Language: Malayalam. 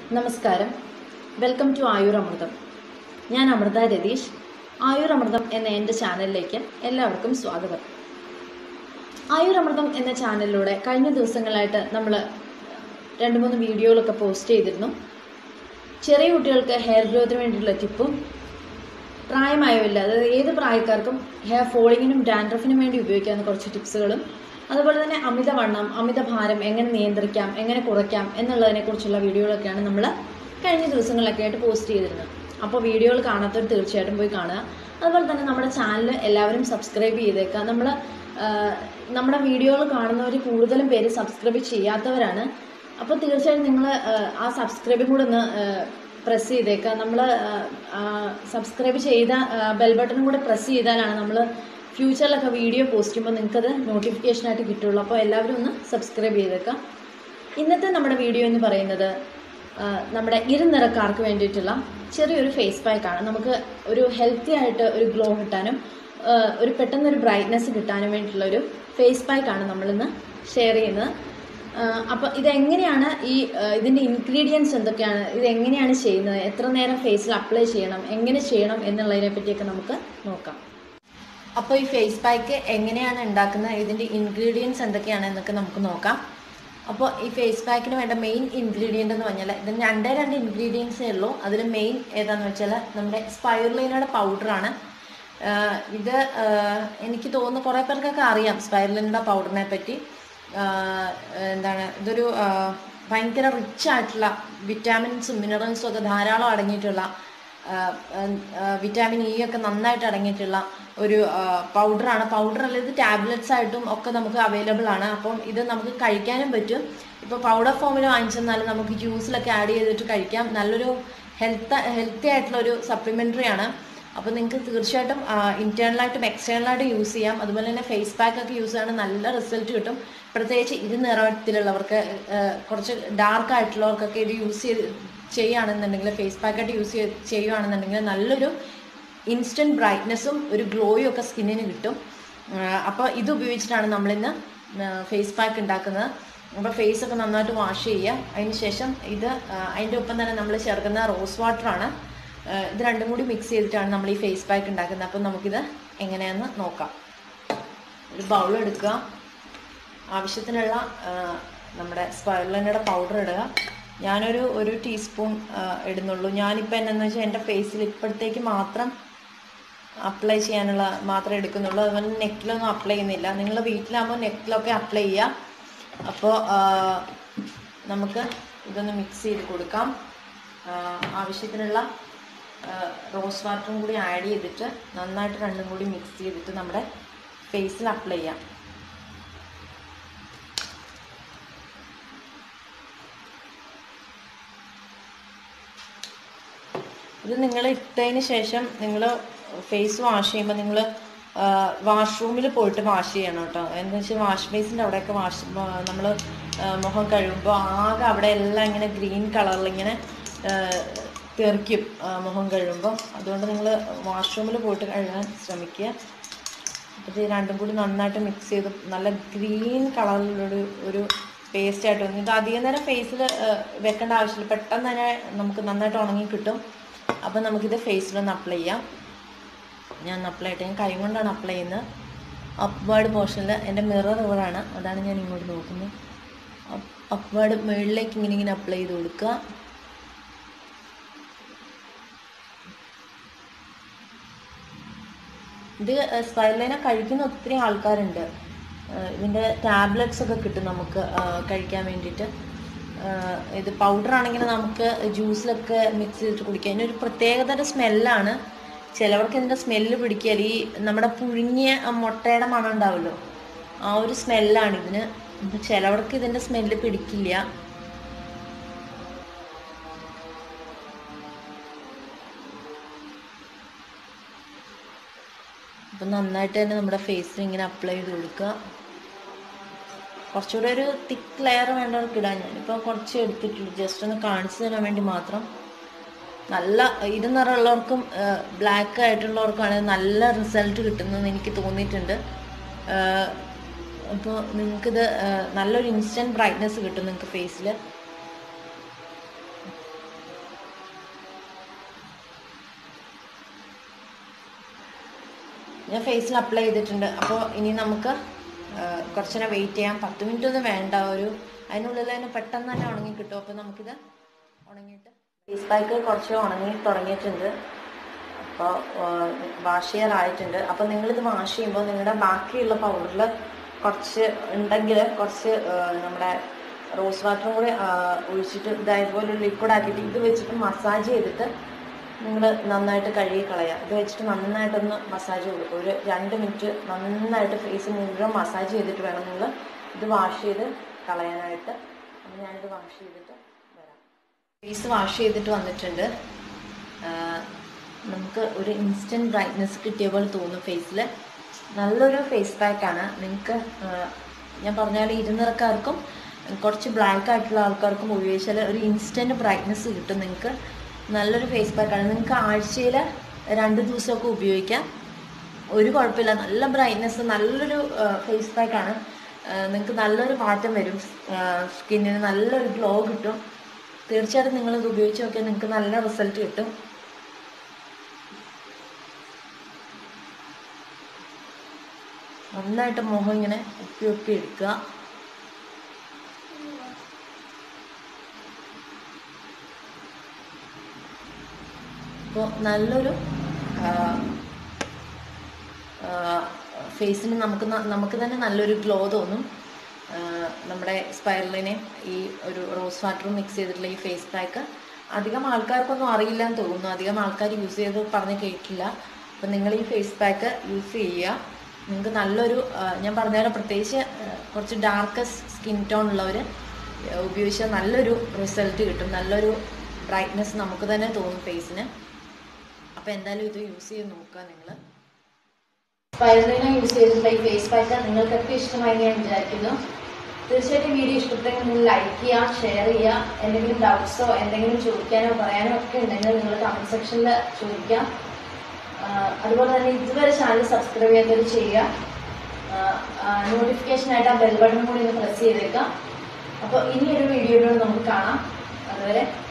നമസ്കാരം. Welcome to Ayur Amritam. ഞാൻ അമൃത രതീഷ്. ആയുർ അമൃതം എന്ന എൻ്റെ ചാനലിലേക്ക് എല്ലാവർക്കും സ്വാഗതം. ആയുർ അമൃതം എന്ന ചാനലിലൂടെ കഴിഞ്ഞ ദിവസങ്ങളായിട്ട് നമ്മൾ 2-3 വീഡിയോകളൊക്കെ പോസ്റ്റ് ചെയ്തിരുന്നു. ചെറിയ കുട്ടികൾക്ക് ഹെയർ ഗ്രോത്തിന് വേണ്ടിയിട്ടുള്ള ടിപ്പും, പ്രായമായവരില്ല, അതായത് ഏത് പ്രായക്കാർക്കും ഹെയർ ഫോളിങ്ങിനും ഡാൻഡ്രഫിനും വേണ്ടി ഉപയോഗിക്കാവുന്ന കുറച്ച് ടിപ്സുകളും, അതുപോലെ തന്നെ അമിതവണ്ണം, അമിതഭാരം എങ്ങനെ നിയന്ത്രിക്കാം, എങ്ങനെ കുറയ്ക്കാം എന്നുള്ളതിനെക്കുറിച്ചുള്ള വീഡിയോകളൊക്കെയാണ് നമ്മൾ കഴിഞ്ഞ ദിവസങ്ങളിലൊക്കെ ആയിട്ട് പോസ്റ്റ് ചെയ്തിരുന്നത്. അപ്പോൾ വീഡിയോകൾ കാണാത്തവർ തീർച്ചയായിട്ടും പോയി കാണുക. അതുപോലെ തന്നെ നമ്മുടെ ചാനൽ എല്ലാവരും സബ്സ്ക്രൈബ് ചെയ്തേക്കുക. നമ്മുടെ വീഡിയോകൾ കാണുന്നവർ കൂടുതലും പേര് സബ്സ്ക്രൈബ് ചെയ്യാത്തവരാണ്. അപ്പോൾ തീർച്ചയായും നിങ്ങൾ ആ സബ്സ്ക്രൈബും കൂടെ ഒന്ന് പ്രസ് ചെയ്തേക്കുക. നമ്മൾ സബ്സ്ക്രൈബ് ചെയ്ത ബെൽ ബട്ടണും കൂടെ പ്രസ് ചെയ്താലാണ് നമ്മൾ ഫ്യൂച്ചറിലൊക്കെ വീഡിയോ പോസ്റ്റ് ചെയ്യുമ്പോൾ നിങ്ങൾക്കത് നോട്ടിഫിക്കേഷനായിട്ട് കിട്ടുള്ളൂ. അപ്പോൾ എല്ലാവരും ഒന്ന് സബ്സ്ക്രൈബ് ചെയ്തേക്കാം. ഇന്നത്തെ നമ്മുടെ വീഡിയോ എന്ന് പറയുന്നത് നമ്മുടെ ഇരുനിറക്കാർക്ക് വേണ്ടിയിട്ടുള്ള ചെറിയൊരു ഫേസ് പാക്കാണ്. നമുക്ക് ഒരു ഹെൽത്തി ആയിട്ട് ഒരു ഗ്ലോ കിട്ടാനും ഒരു പെട്ടെന്നൊരു ബ്രൈറ്റ്നെസ് കിട്ടാനും വേണ്ടിയിട്ടുള്ള ഒരു ഫേസ് പാക്കാണ് നമ്മളിന്ന് ഷെയർ ചെയ്യുന്നത്. അപ്പോൾ ഇതെങ്ങനെയാണ് ഇതിൻ്റെ ഇൻഗ്രീഡിയൻസ് എന്തൊക്കെയാണ്, ഇതെങ്ങനെയാണ് ചെയ്യുന്നത്, എത്ര നേരം ഫേസിൽ അപ്ലൈ ചെയ്യണം, എങ്ങനെ ചെയ്യണം എന്നുള്ളതിനെ പറ്റിയൊക്കെ നമുക്ക് നോക്കാം. അപ്പോൾ ഈ ഫേസ് പാക്ക് എങ്ങനെയാണ് ഉണ്ടാക്കുന്നത്, ഇതിൻ്റെ ഇൻഗ്രീഡിയൻസ് എന്തൊക്കെയാണ് എന്നൊക്കെ നമുക്ക് നോക്കാം. അപ്പോൾ ഈ ഫേസ് പാക്കിന് വേണ്ട മെയിൻ ഇൻഗ്രീഡിയൻ്റ് എന്ന് പറഞ്ഞാൽ ഇതിന് രണ്ട് ഇൻഗ്രീഡിയൻസേ ഉള്ളൂ. അതിൽ മെയിൻ ഏതാണെന്ന് വെച്ചാൽ നമ്മുടെ സ്പൈറുലിനയുടെ പൗഡറാണ്. ഇത് എനിക്ക് തോന്നുന്നു കുറേ പേർക്കൊക്കെ അറിയാം സ്പൈറുലിനയുടെ പൗഡറിനെ പറ്റി. ഇതൊരു ഭയങ്കര റിച്ച് ആയിട്ടുള്ള വിറ്റാമിൻസും മിനറൽസും ഒക്കെ ധാരാളം അടങ്ങിയിട്ടുള്ള, വിറ്റാമിൻ ഇ ഒക്കെ നന്നായിട്ട് അടങ്ങിയിട്ടുള്ള ഒരു പൗഡറാണ്. പൗഡർ ഇത് ടാബ്ലറ്റ്സ് ആയിട്ടും ഒക്കെ നമുക്ക് അവൈലബിൾ ആണ്. അപ്പം ഇത് നമുക്ക് കഴിക്കാനും പറ്റും. ഇപ്പോൾ പൗഡർ ഫോമിൽ വാങ്ങിച്ചെന്നാലും നമുക്ക് ജ്യൂസിലൊക്കെ ആഡ് ചെയ്തിട്ട് കഴിക്കാം. നല്ലൊരു ഹെൽത്തി ആയിട്ടുള്ളൊരു സപ്ലിമെൻ്ററി ആണ്. അപ്പോൾ നിങ്ങൾക്ക് തീർച്ചയായിട്ടും ഇൻറ്റേർണലായിട്ടും എക്സ്റ്റേണലായിട്ടും യൂസ് ചെയ്യാം. അതുപോലെ തന്നെ ഫേസ് പാക്കൊക്കെ യൂസ് ചെയ്യണം, നല്ല റിസൾട്ട് കിട്ടും. പ്രത്യേകിച്ച് ഇരുനിറത്തിലുള്ളവർക്ക്, കുറച്ച് ഡാർക്ക് ആയിട്ടുള്ളവർക്കൊക്കെ ഇത് ചെയ്യുകയാണെന്നുണ്ടെങ്കിൽ, ഫേസ് പാക്കായിട്ട് ചെയ്യുകയാണെന്നുണ്ടെങ്കിൽ നല്ലൊരു ഇൻസ്റ്റൻറ്റ് ബ്രൈറ്റ്നെസ്സും ഒരു ഗ്ലോയും ഒക്കെ സ്കിന്നിന് കിട്ടും. അപ്പോൾ ഇത് ഉപയോഗിച്ചിട്ടാണ് നമ്മളിന്ന് ഫേസ് പാക്ക് ഉണ്ടാക്കുന്നത്. അപ്പോൾ ഫേസൊക്കെ നന്നായിട്ട് വാഷ് ചെയ്യുക. അതിന് ശേഷം അതിൻ്റെ ഒപ്പം തന്നെ നമ്മൾ ചേർക്കുന്ന റോസ് വാട്ടറാണ്. ഇത് രണ്ടും കൂടി മിക്സ് ചെയ്തിട്ടാണ് നമ്മൾ ഈ ഫേസ് പാക്ക് ഉണ്ടാക്കുന്നത്. അപ്പം നമുക്കിത് എങ്ങനെയാണെന്ന് നോക്കാം. ഒരു ബൗൾ എടുക്കുക, ആവശ്യത്തിനുള്ള നമ്മുടെ സ്പൈറുലിനയുടെ പൗഡർ ഇടുക. ഞാനൊരു ടീസ്പൂൺ ഇടുന്നുള്ളൂ. ഞാനിപ്പോൾ എന്നാന്ന് വെച്ചാൽ എൻ്റെ ഫേസിൽ ഇപ്പോഴത്തേക്ക് മാത്രം അപ്ലൈ ചെയ്യാനുള്ള മാത്രമേ എടുക്കുന്നുള്ളൂ. അതുപോലെ നെക്കിലൊന്നും അപ്ലൈ ചെയ്യുന്നില്ല. നിങ്ങൾ വീട്ടിലാകുമ്പോൾ നെക്കിലൊക്കെ അപ്ലൈ ചെയ്യുക. അപ്പോൾ നമുക്ക് ഇതൊന്ന് മിക്സ് ചെയ്ത് കൊടുക്കാം. ആവശ്യത്തിനുള്ള റോസ് വാട്ടറും കൂടി ആഡ് ചെയ്തിട്ട് നന്നായിട്ട് രണ്ടും കൂടി മിക്സ് ചെയ്തിട്ട് നമ്മുടെ ഫേസിൽ അപ്ലൈ ചെയ്യാം. ഇത് നിങ്ങൾ ഇട്ടതിന് ശേഷം നിങ്ങൾ ഫേസ് വാഷ് ചെയ്യുമ്പോൾ നിങ്ങൾ വാഷ്റൂമിൽ പോയിട്ട് വാഷ് ചെയ്യണം കേട്ടോ. എന്താ വെച്ചാൽ വാഷ് ബേസിൻ്റെ അവിടെയൊക്കെ നമ്മൾ മുഖം കഴുകുമ്പോൾ ആകെ അവിടെ എല്ലാം ഇങ്ങനെ ഗ്രീൻ കളറിൽ ഇങ്ങനെ തെറിക്കും മുഖം കഴുകുമ്പോൾ. അതുകൊണ്ട് നിങ്ങൾ വാഷ്റൂമിൽ പോയിട്ട് കഴുകാൻ ശ്രമിക്കുക. അപ്പോൾ ഇത് രണ്ടും കൂടി നന്നായിട്ട് മിക്സ് ചെയ്ത് നല്ല ഗ്രീൻ കളറിലൊരു പേസ്റ്റായിട്ട് വന്നു. ഇത് അധികം നേരം ഫേസിൽ വെക്കേണ്ട ആവശ്യമില്ല, പെട്ടെന്ന് തന്നെ നമുക്ക് നന്നായിട്ട് ഉണങ്ങി കിട്ടും. അപ്പോൾ നമുക്കിത് ഫേസിലൊന്ന് അപ്ലൈ ചെയ്യാം. ഞാൻ അപ്ലൈ ചെയ്തിട്ട് ഞാൻ കൈ കൊണ്ടാണ് അപ്ലൈ ചെയ്യുന്നത്. അപ്വേർഡ് പോർഷനിൽ എൻ്റെ മിറർ ഇവിടെയാണ്, അതാണ് ഞാൻ ഇങ്ങോട്ട് നോക്കുന്നത്. അപ്വേർഡ് മുകളിലേക്ക് ഇങ്ങനെ അപ്ലൈ ചെയ്ത് കൊടുക്കുക. ഇത് സ്പൈറുലിന കഴിക്കുന്ന ഒത്തിരി ആൾക്കാരുണ്ട്. ഇതിൻ്റെ ടാബ്ലറ്റ്സ് ഒക്കെ കിട്ടും നമുക്ക് കഴിക്കാൻ വേണ്ടിയിട്ട്. ഇത് പൗഡർ ആണെങ്കിൽ നമുക്ക് ജ്യൂസിലൊക്കെ മിക്സ് ചെയ്തിട്ട് കുടിക്കാം. ഇതിനൊരു പ്രത്യേകതര സ്മെല്ലാണ്. ചിലവർക്ക് ഇതിൻ്റെ സ്മെല്ല് പിടിക്കില്ല. ഈ നമ്മുടെ പുഴുങ്ങിയ മുട്ടയുടെ മണം ഉണ്ടാവുമല്ലോ, ആ ഒരു സ്മെല്ലാണ് ഇതിന്. ചിലവർക്ക് ഇതിൻ്റെ സ്മെല്ല് പിടിക്കില്ല. അപ്പം നന്നായിട്ട് തന്നെ നമ്മുടെ ഫേസിൽ ഇങ്ങനെ അപ്ലൈ ചെയ്ത് കൊടുക്കുക. കുറച്ചുകൂടെ ഒരു തിക്ക് ലെയർ വേണ്ടവർക്ക് ഇടാൻ ഞാനിപ്പോൾ കുറച്ച് എടുത്തിട്ടുള്ളൂ, ജസ്റ്റ് ഒന്ന് കാണിച്ചു തരാൻ വേണ്ടി മാത്രം. നല്ല ഇരുനിറമുള്ളവർക്കും ബ്ലാക്ക് ആയിട്ടുള്ളവർക്കാണ് നല്ല റിസൾട്ട് കിട്ടുന്നതെന്ന് എനിക്ക് തോന്നിയിട്ടുണ്ട്. അപ്പോൾ നിങ്ങൾക്കിത് നല്ലൊരു ഇൻസ്റ്റൻറ്റ് ബ്രൈറ്റ്നെസ് കിട്ടും നിങ്ങൾക്ക് ഫേസിൽ. ഞാൻ ഫേസിൽ അപ്ലൈ ചെയ്തിട്ടുണ്ട്. അപ്പോൾ ഇനി നമുക്ക് കുറച്ച് നേരം വെയിറ്റ് ചെയ്യാം. 10 മിനിറ്റ് ഒന്നും വേണ്ട, അതിനുള്ളിൽ തന്നെ പെട്ടെന്ന് തന്നെ ഉണങ്ങി കിട്ടും. അപ്പോൾ നമുക്കിത് ഉണങ്ങിയിട്ട് ഫേസ് പാക്ക് കുറച്ച് ഉണങ്ങി തുടങ്ങിയിട്ടുണ്ട്. അപ്പോൾ വാഷ് ചെയ്യാറായിട്ടുണ്ട്. അപ്പോൾ നിങ്ങളിത് വാഷ് ചെയ്യുമ്പോൾ നിങ്ങളുടെ ബാക്കിയുള്ള പൗഡറിൽ കുറച്ച് ഉണ്ടെങ്കിൽ കുറച്ച് നമ്മുടെ റോസ് വാട്ടറും കൂടി ഒഴിച്ചിട്ട് ഇതേപോലെ ലിക്വിഡ് ആക്കിയിട്ട് ഇത് വെച്ചിട്ട് മസാജ് ചെയ്തിട്ട് നിങ്ങൾ നന്നായിട്ട് കഴുകി കളയുക. ഇത് വെച്ചിട്ട് നന്നായിട്ടൊന്ന് മസാജ് കൊടുക്കുക. ഒരു 2 മിനിറ്റ് നന്നായിട്ട് ഫേസ് മുഴുവൻ മസാജ് ചെയ്തിട്ട് വേണം നിങ്ങൾ ഇത് വാഷ് ചെയ്ത് കളയാനായിട്ട്. അപ്പോൾ ഞാനിത് വാഷ് ചെയ്തിട്ട് വരാം. ഫേസ് വാഷ് ചെയ്തിട്ട് വന്നിട്ടുണ്ട്. നമുക്ക് ഒരു ഇൻസ്റ്റൻറ്റ് ബ്രൈറ്റ്നെസ് കിട്ടിയ പോലെ തോന്നും ഫേസിൽ. നല്ലൊരു ഫേസ് പാക്കാണ്. നിങ്ങൾക്ക് ഞാൻ പറഞ്ഞാൽ ഇരുനിറക്കാർക്കും കുറച്ച് ബ്ലാക്ക് ആയിട്ടുള്ള ആൾക്കാർക്കും ഉപയോഗിച്ചാൽ ഒരു ഇൻസ്റ്റൻറ്റ് ബ്രൈറ്റ്നെസ് കിട്ടും. നിങ്ങൾക്ക് നല്ലൊരു ഫേസ് പാക്കാണ്. നിങ്ങൾക്ക് ആഴ്ചയിൽ 2 ദിവസമൊക്കെ ഉപയോഗിക്കാം, ഒരു കുഴപ്പമില്ല. നല്ല ബ്രൈറ്റ്നെസ്, നല്ലൊരു ഫേസ് പാക്കാണ്. നിങ്ങൾക്ക് നല്ലൊരു മാറ്റം വരും, സ്കിന്നിന് നല്ലൊരു ഗ്ലോ കിട്ടും. തീർച്ചയായിട്ടും നിങ്ങളിത് ഉപയോഗിച്ച് നോക്കിയാൽ നിങ്ങൾക്ക് നല്ല റിസൾട്ട് കിട്ടും. നന്നായിട്ട് മുഖം ഇങ്ങനെ ഉപ്പി എടുക്കുക. അപ്പോൾ നല്ലൊരു ഫേസിന് നമുക്ക് തന്നെ നല്ലൊരു ഗ്ലോ തോന്നും. നമ്മുടെ സ്പൈറലിനെ ഈ ഒരു റോസ് വാട്ടർ മിക്സ് ചെയ്തിട്ടുള്ള ഈ ഫേസ് പാക്ക് അധികം ആൾക്കാർക്കൊന്നും അറിയില്ല എന്ന് തോന്നുന്നു. അധികം ആൾക്കാർ യൂസ് ചെയ്ത് പറഞ്ഞ് കേട്ടില്ല. അപ്പം നിങ്ങൾ ഈ ഫേസ് പാക്ക് യൂസ് ചെയ്യുക. നിങ്ങൾക്ക് നല്ലൊരു ഞാൻ പറഞ്ഞാൽ പ്രത്യേകിച്ച് കുറച്ച് ഡാർക്ക് സ്കിൻ ടോൺ ഉള്ളവർ ഉപയോഗിച്ചാൽ നല്ലൊരു റിസൾട്ട് കിട്ടും. നല്ലൊരു ബ്രൈറ്റ്നെസ് നമുക്ക് തന്നെ തോന്നും ഫേസിന്. അപ്പോൾ എന്തായാലും ഇത് യൂസ് ചെയ്ത് നോക്കുക. നിങ്ങൾ സ്പൈറലിനെ യൂസ് ചെയ്തിട്ടുള്ള ഈ ഫേസ് പാക്ക് നിങ്ങൾക്കൊക്കെ ഇഷ്ടമായി ഞാൻ വിചാരിക്കുന്നു. തീർച്ചയായിട്ടും വീഡിയോ ഇഷ്ടപ്പെട്ടെങ്കിൽ നിങ്ങൾ ലൈക്ക് ചെയ്യുക, ഷെയർ ചെയ്യുക. എന്തെങ്കിലും ഡൗട്ട്സോ എന്തെങ്കിലും ചോദിക്കാനോ പറയാനോ ഒക്കെ ഉണ്ടെങ്കിൽ നിങ്ങൾ കമൻറ്റ് സെക്ഷനിൽ ചോദിക്കാം. അതുപോലെ തന്നെ ഇതുവരെ ചാനൽ സബ്സ്ക്രൈബ് ചെയ്യാത്തവർ ചെയ്യുക. നോട്ടിഫിക്കേഷനായിട്ട് ആ ബെൽ ബട്ടൺ കൂടി ഒന്ന് പ്രസ് ചെയ്തേക്കാം. അപ്പോൾ ഇനിയൊരു വീഡിയോയിലൂടെ നമുക്ക് കാണാം. അതുവരെ